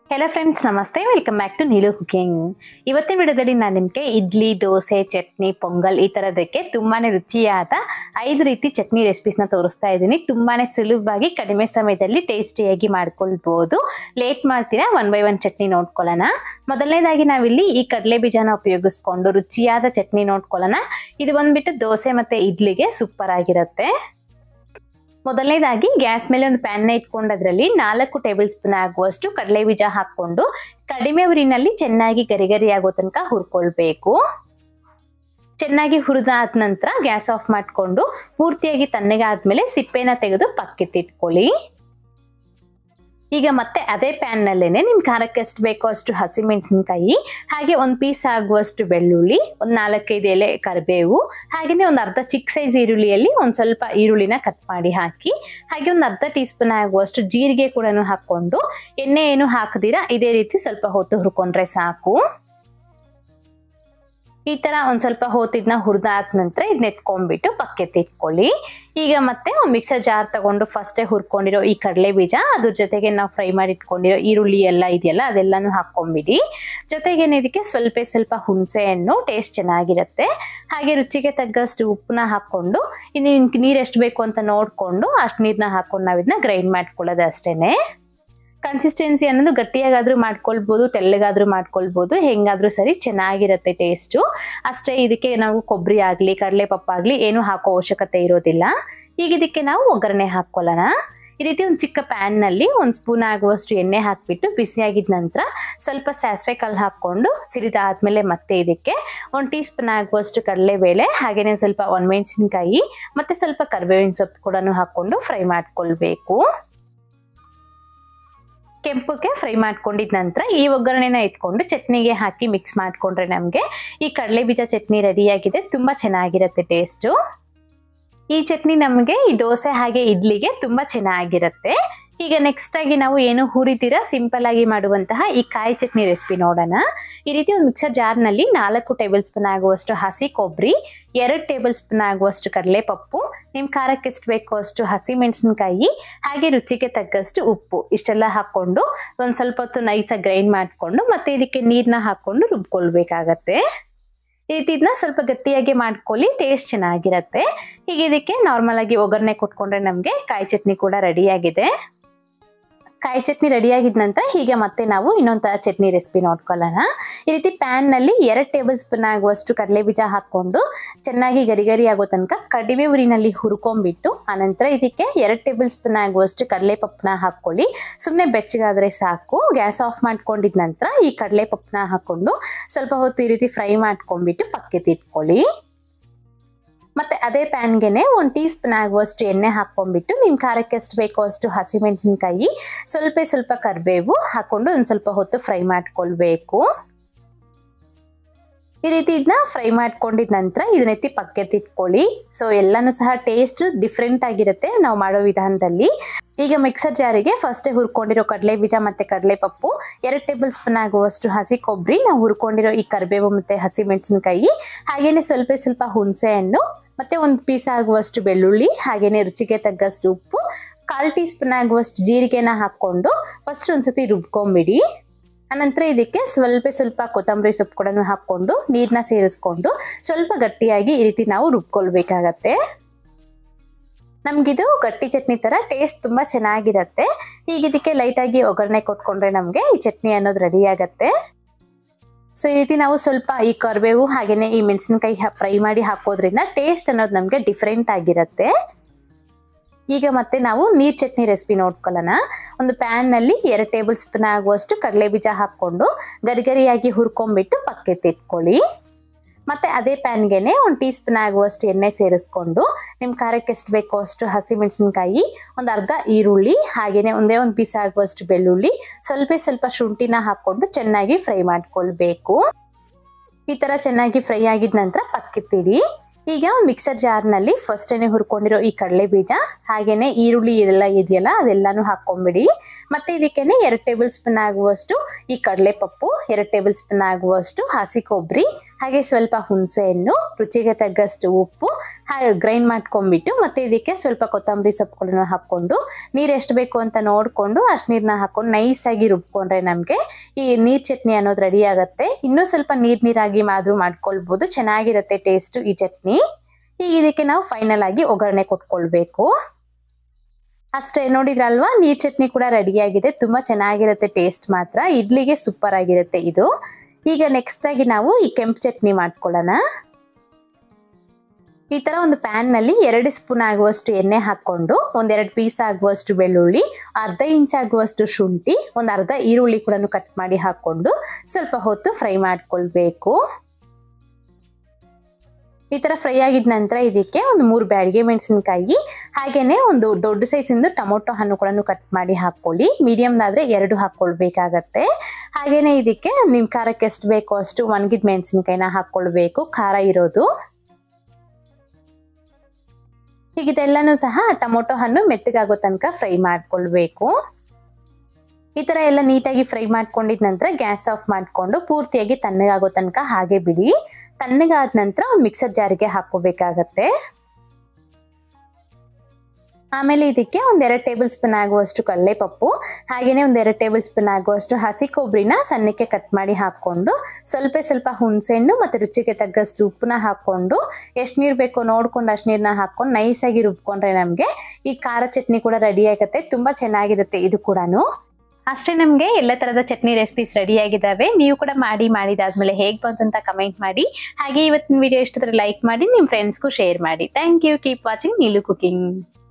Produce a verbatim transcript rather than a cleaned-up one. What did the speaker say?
Hello friends नमस्ते welcome back to Neelu cooking. ಇವತ್ತಿನ ವಿಡಿಯೋದಲ್ಲಿ ನಾನು ನಿಮಗೆ ಇಡ್ಲಿ ದೋಸೆ ಚಟ್ನಿ ಪೊಂಗಲ್ ಈ ತರದಕ್ಕೆ ತುಂಬಾನೇ ರುಚಿಯಾದ ಐದು ರೀತಿ ಚಟ್ನಿ ರೆಸಿಪೀಸ್ ನ ತೋರಿಸ್ತಾ ಇದ್ದೀನಿ। ತುಂಬಾನೇ ಸುಲಭವಾಗಿ ಕಡಿಮೆ ಸಮಯದಲ್ಲಿ ಟೇಸ್ಟಿಯಾಗಿ ಮಾಡ್ಕೊಳ್ಳಬಹುದು। ಲೇಟ್ ಮಾಡ್ತೀರಾ ಒನ್ ಬೈ ಒನ್ ಚಟ್ನಿ ನೋಡ್ಕೊಳ್ಳೋಣ। ಮೊದಲನೇದಾಗಿ ನಾವಿಲ್ಲಿ ಈ ಕಡಲೆ ಬೀಜನ ಉಪಯೋಗಿಸಿಕೊಂಡು ರುಚಿಯಾದ ಚಟ್ನಿ ನೋಡ್ಕೊಳ್ಳೋಣ। ಇದು ಬಂದ್ಬಿಟ್ಟು ದೋಸೆ ಮತ್ತೆ ಇಡ್ಲಿಗೆ ಸೂಪರ್ ಆಗಿರುತ್ತೆ। ಮೊದಲನೇದಾಗಿ ಗ್ಯಾಸ್ ಮೇಲೆ ಒಂದು ಪ್ಯಾನ್ ನ ಇಟ್ಕೊಂಡು ಅದರಲ್ಲಿ ನಾಲ್ಕು ಟೇಬಲ್ ಸ್ಪೂನ್ ಆಗುವಷ್ಟು ಕಡಲೆ ಬೀಜ ಹಾಕೊಂಡು ಕಡಿಮೆ ಉರಿನಲ್ಲಿ ಚೆನ್ನಾಗಿ ಗರಿಗರಿ ಆಗೋ ತನಕ ಹುರ್ಕೊಳ್ಬೇಕು। ಚೆನ್ನಾಗಿ ಹುರಿದಾದ ನಂತರ ಗ್ಯಾಸ್ ಆಫ್ ಮಾಡ್ಕೊಂಡು ಪೂರ್ತಿಯಾಗಿ ತಣ್ಣಗೆ ಆದ್ಮೇಲೆ ಸಿಪ್ಪೆನ ತೆಗೆದು ಪಕ್ಕಕ್ಕಿಟ್ಕೊಳ್ಳಿ। ಈಗ ಮತ್ತೆ ಅದೇ ಪ್ಯಾನ್ ನಲ್ಲೇನೆ ನಿಮ್ ಖಾರಕ್ಕೆ ಎಷ್ಟು ಬೇಕೋ ಅಷ್ಟು ಹಸಿಮೆಣಸಿನಕಾಯಿ, ಹಾಗೆ ಒಂದ್ ಪೀಸ್ ಆಗುವಷ್ಟು ಬೆಳ್ಳುಳ್ಳಿ, ಒಂದ್ ನಾಲ್ಕೈದು ಎಲೆ ಕರಿಬೇವು, ಹಾಗೇನೆ ಒಂದ್ ಅರ್ಧ ಚಿಕ್ಕ ಸೈಜ್ ಈರುಳ್ಳಿಯಲ್ಲಿ ಒಂದ್ ಸ್ವಲ್ಪ ಈರುಳ್ಳಿನ ಕಟ್ ಮಾಡಿ ಹಾಕಿ, ಹಾಗೆ ಒಂದ್ ಅರ್ಧ ಟೀ ಸ್ಪೂನ್ ಆಗುವಷ್ಟು ಜೀರಿಗೆ ಕೂಡ ಹಾಕೊಂಡು ಎಣ್ಣೆ ಏನು ಹಾಕದಿರಾ ಇದೇ ರೀತಿ ಸ್ವಲ್ಪ ಹೊತ್ತು ಹುರ್ಕೊಂಡ್ರೆ ಸಾಕು। ಈ ತರ ಒಂದ್ ಸ್ವಲ್ಪ ಹೊತ್ತಿದ್ನ ಹುರಿದಾದ ನಂತರ ಇದನ್ನ ಎತ್ಕೊಂಡ್ಬಿಟ್ಟು ಪಕ್ಕಕ್ಕೆ ಇಟ್ಕೊಳ್ಳಿ। ಈಗ ಮತ್ತೆ ಒಂದು ಮಿಕ್ಸರ್ ಜಾರ್ ತಗೊಂಡು ಫಸ್ಟೇ ಹುರ್ಕೊಂಡಿರೋ ಈ ಕಡಲೆ ಬೀಜ ಅದ್ರ ಜೊತೆಗೆ ನಾವು ಫ್ರೈ ಮಾಡಿ ಇಟ್ಕೊಂಡಿರೋ ಈರುಳ್ಳಿ ಎಲ್ಲ ಇದೆಯಲ್ಲ ಅದೆಲ್ಲಾನು ಹಾಕೊಂಡ್ಬಿಡಿ। ಜೊತೆಗೆ ಇದಕ್ಕೆ ಸ್ವಲ್ಪ ಸ್ವಲ್ಪ ಹುಣಸೆ ಹಣ್ಣು ಟೇಸ್ಟ್ ಚೆನ್ನಾಗಿರುತ್ತೆ, ಹಾಗೆ ರುಚಿಗೆ ತగ్గಷ್ಟು ಉಪ್ಪನ್ನ ಹಾಕೊಂಡು ಇನ್ನು ನೀರ್ ಎಷ್ಟು ಬೇಕು ಅಂತ ನೋಡ್ಕೊಂಡು ಅಷ್ಟು ನೀರ್ನ ಹಾಕೊಂಡು ನಾವ್ ಇದನ್ನ ಗ್ರೈಂಡ್ ಮಾಡ್ಕೊಳ್ಳೋದು ಅಷ್ಟೇನೆ। ಕನ್ಸಿಸ್ಟೆನ್ಸಿ ಅನ್ನೋದು ಗಟ್ಟಿಯಾಗಾದ್ರೂ ಮಾಡ್ಕೊಳ್ಬಹುದು, ತೆಳ್ಳಗಾದ್ರೂ ಮಾಡ್ಕೊಳ್ಬಹುದು, ಹೆಂಗಾದ್ರೂ ಸರಿ ಚೆನ್ನಾಗಿರುತ್ತೆ ಟೇಸ್ಟು ಅಷ್ಟೇ। ಇದಕ್ಕೆ ನಾವು ಕೊಬ್ಬರಿ ಆಗ್ಲಿ ಕಡಲೆ ಪಪ್ಪಾಗ್ಲಿ ಏನು ಹಾಕೋ ಅವಶ್ಯಕತೆ ಇರೋದಿಲ್ಲ। ಈಗ ಇದಕ್ಕೆ ನಾವು ಒಗ್ಗರಣೆ ಹಾಕೊಳ್ಳೋಣ। ಈ ರೀತಿ ಒಂದು ಚಿಕ್ಕ ಪ್ಯಾನ್ ನಲ್ಲಿ ಒಂದ್ ಸ್ಪೂನ್ ಆಗುವಷ್ಟು ಎಣ್ಣೆ ಹಾಕ್ಬಿಟ್ಟು ಬಿಸಿಯಾಗಿದ ನಂತರ ಸ್ವಲ್ಪ ಸಾಸಿವೆ ಕಾಳು ಹಾಕೊಂಡು ಸಿರಿದಾದ್ಮೇಲೆ ಮತ್ತೆ ಇದಕ್ಕೆ ಒಂದ್ ಟೀ ಸ್ಪೂನ್ ಆಗುವಷ್ಟು ಕಡಲೆಬೇಳೆ, ಹಾಗೇನೆ ಸ್ವಲ್ಪ ಒಣಮೆಣಸಿನಕಾಯಿ ಮತ್ತೆ ಸ್ವಲ್ಪ ಕರಿಬೇವಿನ ಸೊಪ್ಪು ಕೂಡ ಹಾಕೊಂಡು ಫ್ರೈ ಮಾಡ್ಕೊಳ್ಬೇಕು। ಕೆಂಪಕ್ಕೆ ಫ್ರೈ ಮಾಡ್ಕೊಂಡಿದ ನಂತರ ಈ ಒಗ್ಗರಣೆನ ಇಟ್ಕೊಂಡು ಚಟ್ನಿಗೆ ಹಾಕಿ ಮಿಕ್ಸ್ ಮಾಡ್ಕೊಂಡ್ರೆ ನಮ್ಗೆ ಈ ಕಡಲೆ ಬೀಜ ಚಟ್ನಿ ರೆಡಿ ಆಗಿದೆ। ತುಂಬಾ ಚೆನ್ನಾಗಿರುತ್ತೆ ಟೇಸ್ಟ್। ಈ ಚಟ್ನಿ ನಮಗೆ ಈ ದೋಸೆ ಹಾಗೆ ಇಡ್ಲಿಗೆ ತುಂಬಾ ಚೆನ್ನಾಗಿರುತ್ತೆ। ಈಗ ನೆಕ್ಸ್ಟ್ ಆಗಿ ನಾವು ಏನು ಹುರಿತೀರಾ ಸಿಂಪಲ್ ಆಗಿ ಮಾಡುವಂತಹ ಈ ಕಾಯಿ ಚಟ್ನಿ ರೆಸಿಪಿ ನೋಡೋಣ। ಈ ರೀತಿ ಒಂದು ಮಿಕ್ಸರ್ ಜಾರ್ ನಲ್ಲಿ ನಾಲ್ಕು ಟೇಬಲ್ ಸ್ಪೂನ್ ಆಗುವಷ್ಟು ಹಸಿ ಕೊಬ್ಬರಿ, ಎರಡು ಟೇಬಲ್ ಸ್ಪೂನ್ ಆಗುವಷ್ಟು ಕಡಲೆಪಪ್ಪು, ನಿಮ್ ಖಾರಕ್ಕೆ ಎಷ್ಟು ಬೇಕೋ ಅಷ್ಟು ಹಸಿ ಮೆಣಸಿನಕಾಯಿ, ಹಾಗೆ ರುಚಿಗೆ ತಕ್ಕಷ್ಟು ಉಪ್ಪು ಇಷ್ಟೆಲ್ಲ ಹಾಕೊಂಡು ಒಂದ್ ಸ್ವಲ್ಪ ಹೊತ್ತು ನೈಸಾಗಿ ಗ್ರೈಂಡ್ ಮಾಡ್ಕೊಂಡು ಮತ್ತೆ ಇದಕ್ಕೆ ನೀರ್ನ ಹಾಕೊಂಡು ರುಬ್ಕೊಳ್ಬೇಕಾಗತ್ತೆ। ಈ ರೀತಿ ಇದನ್ನ ಸ್ವಲ್ಪ ಗಟ್ಟಿಯಾಗಿ ಮಾಡ್ಕೊಳ್ಳಿ, ಟೇಸ್ಟ್ ಚೆನ್ನಾಗಿರತ್ತೆ। ಹೀಗೆ ಇದಕ್ಕೆ ನಾರ್ಮಲ್ ಆಗಿ ಒಗ್ಗರಣೆ ಕೊಟ್ಕೊಂಡ್ರೆ ನಮ್ಗೆ ಕಾಯಿ ಚಟ್ನಿ ಕೂಡ ರೆಡಿ ಆಗಿದೆ। ಕಾಯಿ ಚಟ್ನಿ ರೆಡಿ ಆಗಿದ ನಂತರ ಹೀಗೆ ಮತ್ತೆ ನಾವು ಇನ್ನೊಂದು ಚಟ್ನಿ ರೆಸಿಪಿ ನೋಡ್ಕೊಳ್ಳೋಣ। ಈ ರೀತಿ ಪ್ಯಾನ್ ನಲ್ಲಿ ಎರಡು ಟೇಬಲ್ ಸ್ಪೂನ್ ಆಗುವಷ್ಟು ಕಡಲೆ ಬೀಜ ಹಾಕೊಂಡು ಚೆನ್ನಾಗಿ ಗರಿ ಗರಿ ಆಗೋ ತನಕ ಕಡಿಮೆ ಉರಿನಲ್ಲಿ ಹುರ್ಕೊಂಡ್ಬಿಟ್ಟು ಆನಂತರ ಇದಕ್ಕೆ ಎರಡು ಟೇಬಲ್ ಸ್ಪೂನ್ ಆಗುವಷ್ಟು ಕಡಲೆ ಪಪ್ಪನ ಹಾಕೊಳ್ಳಿ। ಸುಮ್ಮನೆ ಬೆಚ್ಚಗಾದ್ರೆ ಸಾಕು। ಗ್ಯಾಸ್ ಆಫ್ ಮಾಡ್ಕೊಂಡಿದ ನಂತರ ಈ ಕಡಲೆ ಪಪ್ಪನ ಹಾಕೊಂಡು ಸ್ವಲ್ಪ ಹೊತ್ತು ಈ ರೀತಿ ಫ್ರೈ ಮಾಡ್ಕೊಂಡ್ಬಿಟ್ಟು ಪಕ್ಕಕ್ಕೆ ಇಟ್ಕೊಳ್ಳಿ। ಮತ್ತೆ ಅದೇ ಪ್ಯಾನ್ಗೆನೆ ಒಂದ್ ಟೀ ಸ್ಪೂನ್ ಆಗುವಷ್ಟು ಎಣ್ಣೆ ಹಾಕೊಂಡ್ಬಿಟ್ಟು ನಿಮ್ ಖಾರಕ್ಕೆ ಎಷ್ಟು ಬೇಕೋ ಅಷ್ಟು ಹಸಿಮೆಣಸಿನಕಾಯಿ, ಸ್ವಲ್ಪ ಸ್ವಲ್ಪ ಕರಿಬೇವು ಹಾಕೊಂಡು ಒಂದ್ ಸ್ವಲ್ಪ ಹೊತ್ತು ಫ್ರೈ ಮಾಡ್ಕೊಳ್ಬೇಕು। ಈ ರೀತಿ ಇದನ್ನ ಫ್ರೈ ಮಾಡ್ಕೊಂಡಿದ ನಂತರ ಇದನ್ನ ಎತ್ತಿ ಪಕ್ಕಕ್ಕೆ ಇಟ್ಕೊಳ್ಳಿ। ಸೊ ಎಲ್ಲಾನು ಸಹ ಟೇಸ್ಟ್ ಡಿಫ್ರೆಂಟ್ ಆಗಿರುತ್ತೆ ನಾವು ಮಾಡೋ ವಿಧಾನದಲ್ಲಿ। ಈಗ ಮಿಕ್ಸರ್ ಜಾರಿಗೆ ಫಸ್ಟ್ ಹುರ್ಕೊಂಡಿರೋ ಕಡಲೆ ಬೀಜ ಮತ್ತೆ ಕಡಲೆ ಪಪ್ಪು, ಎರಡು ಟೇಬಲ್ ಸ್ಪೂನ್ ಆಗುವಷ್ಟು ಹಸಿ ಕೊಬ್ಬರಿ, ನಾವು ಹುರ್ಕೊಂಡಿರೋ ಈ ಕರಿಬೇವು ಮತ್ತೆ ಹಸಿ ಮೆಣಸಿನಕಾಯಿ, ಹಾಗೇನೆ ಸ್ವಲ್ಪ ಸ್ವಲ್ಪ ಹುಣಸೆ ಹಣ್ಣು ಮತ್ತೆ ಒಂದು ಪೀಸ್ ಆಗುವಷ್ಟು ಬೆಳ್ಳುಳ್ಳಿ, ಹಾಗೇನೆ ರುಚಿಗೆ ತగ్గಷ್ಟು ಉಪ್ಪು, ಕಾಲ್ ಟೀ ಸ್ಪೂನ್ ಆಗುವಷ್ಟು ಜೀರಿಗೆನ ಹಾಕೊಂಡು ಫಸ್ಟ್ ಒಂದ್ಸತಿ ರುಬ್ಕೊಂಡ್ಬಿಡಿ। ಅನಂತರ ಇದಕ್ಕೆ ಸ್ವಲ್ಪ ಸ್ವಲ್ಪ ಕೊತ್ತಂಬರಿ ಸೊಪ್ಪು ಕೂಡ ಹಾಕೊಂಡು ನೀರ್ನ ಸೇರಿಸ್ಕೊಂಡು ಸ್ವಲ್ಪ ಗಟ್ಟಿಯಾಗಿ ಈ ರೀತಿ ನಾವು ರುಬ್ಕೊಳ್ಬೇಕಾಗತ್ತೆ। ನಮ್ಗಿದು ಗಟ್ಟಿ ಚಟ್ನಿ ತರ ಟೇಸ್ಟ್ ತುಂಬಾ ಚೆನ್ನಾಗಿರತ್ತೆ। ಈಗ ಇದಕ್ಕೆ ಲೈಟ್ ಆಗಿ ಒಗ್ಗರಣೆ ಕೊಟ್ಕೊಂಡ್ರೆ ನಮ್ಗೆ ಈ ಚಟ್ನಿ ಅನ್ನೋದು ರೆಡಿ ಆಗತ್ತೆ। ಸೊ ಈ ರೀತಿ ನಾವು ಸ್ವಲ್ಪ ಈ ಕರಿಬೇವು ಹಾಗೇನೆ ಈ ಮೆಣಸಿನಕಾಯಿ ಫ್ರೈ ಮಾಡಿ ಹಾಕೋದ್ರಿಂದ ಟೇಸ್ಟ್ ಅನ್ನೋದು ನಮ್ಗೆ ಡಿಫ್ರೆಂಟ್ ಆಗಿರತ್ತೆ। ಈಗ ಮತ್ತೆ ನಾವು ನೀರ್ ಚಟ್ನಿ ರೆಸಿಪಿ ನೋಡ್ಕೊಳ್ಳೋಣ। ಒಂದು ಪ್ಯಾನ್ ನಲ್ಲಿ ಎರಡು ಟೇಬಲ್ ಸ್ಪೂನ್ ಆಗುವಷ್ಟು ಕಡಲೆ ಬೀಜ ಹಾಕೊಂಡು ಗರಿಗರಿಯಾಗಿ ಹುರ್ಕೊಂಡ್ಬಿಟ್ಟು ಪಕ್ಕಕ್ಕೆ ಇಟ್ಕೊಳ್ಳಿ। ಮತ್ತೆ ಅದೇ ಪ್ಯಾನ್ಗೆನೆ ಒಂದು ಟೀ ಸ್ಪೂನ್ ಆಗುವಷ್ಟು ಎಣ್ಣೆ ಸೇರಿಸ್ಕೊಂಡು ನಿಮ್ ಖಾರಕ್ಕೆ ಎಷ್ಟು ಬೇಕೋ ಅಷ್ಟು ಹಸಿ ಮೆಣಸಿನಕಾಯಿ, ಒಂದು ಅರ್ಧ ಈರುಳ್ಳಿ, ಹಾಗೇನೆ ಒಂದೇ ಒಂದು ಪೀಸ್ ಆಗುವಷ್ಟು ಬೆಳ್ಳುಳ್ಳಿ, ಸ್ವಲ್ಪ ಸ್ವಲ್ಪ ಶುಂಠಿನ ಹಾಕೊಂಡು ಚೆನ್ನಾಗಿ ಫ್ರೈ ಮಾಡ್ಕೊಳ್ಬೇಕು। ಈ ತರ ಚೆನ್ನಾಗಿ ಫ್ರೈ ಆಗಿದ ನಂತರ ಪಕ್ಕಿತ್ತಿಡಿ। ಈಗ ಒಂದು ಮಿಕ್ಸರ್ ಜಾರ್ ನಲ್ಲಿ ಫಸ್ಟ್ ಏನೇ ಹುರ್ಕೊಂಡಿರೋ ಈ ಕಡಲೆ ಬೀಜ ಹಾಗೇನೆ ಈರುಳ್ಳಿ ಇದೆಲ್ಲ ಇದೆಯಲ್ಲ ಅದೆಲ್ಲಾನು ಹಾಕೊಂಡ್ಬಿಡಿ। ಮತ್ತೆ ಇದಕ್ಕೇನೆ ಎರಡು ಟೇಬಲ್ ಸ್ಪೂನ್ ಆಗುವಷ್ಟು ಈ ಕಡಲೆ ಪಪ್ಪು, ಎರಡು ಟೇಬಲ್ ಸ್ಪೂನ್ ಆಗುವಷ್ಟು ಹಸಿ ಕೊಬ್ಬರಿ, ಹಾಗೆ ಸ್ವಲ್ಪ ಹುಣಸೆ ಹಣ್ಣು, ರುಚಿಗೆ ತಗ್ಗಷ್ಟು ಉಪ್ಪು, ಹಾಗೆ ಗ್ರೈಂಡ್ ಮಾಡ್ಕೊಂಡ್ಬಿಟ್ಟು ಮತ್ತೆ ಇದಕ್ಕೆ ಸ್ವಲ್ಪ ಕೊತ್ತಂಬರಿ ಸೊಪ್ಪುಗಳನ್ನು ಹಾಕ್ಕೊಂಡು ನೀರು ಎಷ್ಟು ಬೇಕು ಅಂತ ನೋಡಿಕೊಂಡು ಅಷ್ಟು ನೀರನ್ನ ಹಾಕೊಂಡು ನೈಸಾಗಿ ರುಬ್ಕೊಂಡ್ರೆ ನಮಗೆ ಈ ನೀರು ಚಟ್ನಿ ಅನ್ನೋದು ರೆಡಿ ಆಗುತ್ತೆ. ಇನ್ನೂ ಸ್ವಲ್ಪ ನೀರು ನೀರಾಗಿ ಆದರೂ ಮಾಡ್ಕೊಳ್ಬೋದು, ಚೆನ್ನಾಗಿರುತ್ತೆ ಟೇಸ್ಟು ಈ ಚಟ್ನಿ. ಈಗ ಇದಕ್ಕೆ ನಾವು ಫೈನಲ್ ಆಗಿ ಒಗ್ಗರಣೆ ಕೊಟ್ಕೊಳ್ಬೇಕು. ಅಷ್ಟೇ, ನೋಡಿದ್ರಲ್ವಾ ನೀರ್ ಚಟ್ನಿ ಕೂಡ ರೆಡಿ ಆಗಿದೆ. ತುಂಬಾ ಚೆನ್ನಾಗಿರುತ್ತೆ ಟೇಸ್ಟ್ ಮಾತ್ರ, ಇಡ್ಲಿಗೆ ಸೂಪರ್ ಆಗಿರುತ್ತೆ ಇದು. ಈಗ ನೆಕ್ಸ್ಟ್ ಆಗಿ ನಾವು ಈ ಕೆಂಪು ಚಟ್ನಿ ಮಾಡ್ಕೊಳ್ಳೋಣ. ಈ ತರ ಒಂದು ಪ್ಯಾನ್ ನಲ್ಲಿ ಎರಡು ಸ್ಪೂನ್ ಆಗುವಷ್ಟು ಎಣ್ಣೆ ಹಾಕೊಂಡು ಒಂದೆರಡು ಪೀಸ್ ಆಗುವಷ್ಟು ಬೆಳ್ಳುಳ್ಳಿ, ಅರ್ಧ ಇಂಚ್ ಆಗುವಷ್ಟು ಶುಂಠಿ, ಒಂದ್ ಅರ್ಧ ಈರುಳ್ಳಿ ಕೂಡ ಕಟ್ ಮಾಡಿ ಹಾಕೊಂಡು ಸ್ವಲ್ಪ ಹೊತ್ತು ಫ್ರೈ ಮಾಡ್ಕೊಳ್ಬೇಕು. ಈ ತರ ಫ್ರೈ ಆಗಿದ ನಂತರ ಇದಕ್ಕೆ ಒಂದು ಮೂರು ಬ್ಯಾಡಗೆ ಮೆಣಸಿನಕಾಯಿ, ಹಾಗೇನೆ ಒಂದು ದೊಡ್ಡ ಸೈಜ್ ಇಂದು ಟೊಮೊಟೊ ಹಣ್ಣು ಕೂಡ ಕಟ್ ಮಾಡಿ ಹಾಕೊಳ್ಳಿ. ಮೀಡಿಯಂ ಆದ್ರೆ ಎರಡು ಹಾಕೊಳ್ಬೇಕಾಗತ್ತೆ. ಹಾಗೇನೆ ಇದಕ್ಕೆ ನಿಮ್ ಖಾರಕ್ಕೆ ಎಷ್ಟು ಬೇಕೋ ಅಷ್ಟು ಒಣಗಿದ ಮೆಣಸಿನಕಾಯಿನ ಹಾಕೊಳ್ಬೇಕು, ಖಾರ ಇರೋದು. ಈಗ ಇದೆಲ್ಲಾನು ಸಹ ಟೊಮೊಟೊ ಹಣ್ಣು ಮೆತ್ತಗಾಗೋ ತನಕ ಫ್ರೈ ಮಾಡ್ಕೊಳ್ಬೇಕು. ಈ ತರ ಎಲ್ಲ ನೀಟಾಗಿ ಫ್ರೈ ಮಾಡ್ಕೊಂಡಿದ ನಂತರ ಗ್ಯಾಸ್ ಆಫ್ ಮಾಡ್ಕೊಂಡು ಪೂರ್ತಿಯಾಗಿ ತಣ್ಣಗಾಗೋ ತನಕ ಹಾಗೆ ಬಿಡಿ. ತಣ್ಣಗಾದ ನಂತರ ಮಿಕ್ಸರ್ ಜಾರಿಗೆ ಹಾಕೋಬೇಕಾಗತ್ತೆ. ಆಮೇಲೆ ಇದಕ್ಕೆ ಒಂದೆರಡು ಟೇಬಲ್ ಸ್ಪೂನ್ ಆಗುವಷ್ಟು ಕಡಲೆಪಪ್ಪು, ಹಾಗೇನೆ ಒಂದೆರಡು ಟೇಬಲ್ ಸ್ಪೂನ್ ಆಗುವಷ್ಟು ಹಸಿ ಕೊಬ್ಬರಿನ ಸಣ್ಣಕ್ಕೆ ಕಟ್ ಮಾಡಿ ಹಾಕೊಂಡು ಸ್ವಲ್ಪ ಸ್ವಲ್ಪ ಹುಣಸೆಹಣ್ಣು ಮತ್ತೆ ರುಚಿಗೆ ತಗ್ಗಷ್ಟು ಉಪ್ಪನ್ನ ಹಾಕೊಂಡು ಎಷ್ಟು ನೀರು ಬೇಕೋ ನೋಡ್ಕೊಂಡು ಅಷ್ಟು ನೀರನ್ನ ಹಾಕೊಂಡು ನೈಸಾಗಿ ರುಬ್ಕೊಂಡ್ರೆ ನಮಗೆ ಈ ಖಾರ ಚಟ್ನಿ ಕೂಡ ರೆಡಿ ಆಗುತ್ತೆ. ತುಂಬಾ ಚೆನ್ನಾಗಿರುತ್ತೆ ಇದು ಕೂಡ. ಅಷ್ಟೇ, ನಮಗೆ ಎಲ್ಲ ತರದ ಚಟ್ನಿ ರೆಸಿಪೀಸ್ ರೆಡಿ ಆಗಿದ್ದಾವೆ. ನೀವು ಕೂಡ ಮಾಡಿ ಮಾಡಿದಾದ್ಮೇಲೆ ಹೇಗೆ ಬಂತು ಅಂತ ಕಮೆಂಟ್ ಮಾಡಿ. ಹಾಗೆ ಇವತ್ತಿನ ವಿಡಿಯೋ ಇಷ್ಟದ್ರೆ ಲೈಕ್ ಮಾಡಿ, ನಿಮ್ಮ ಫ್ರೆಂಡ್ಸ್ಗೂ ಶೇರ್ ಮಾಡಿ. Thank you. Keep watching Neelu cooking.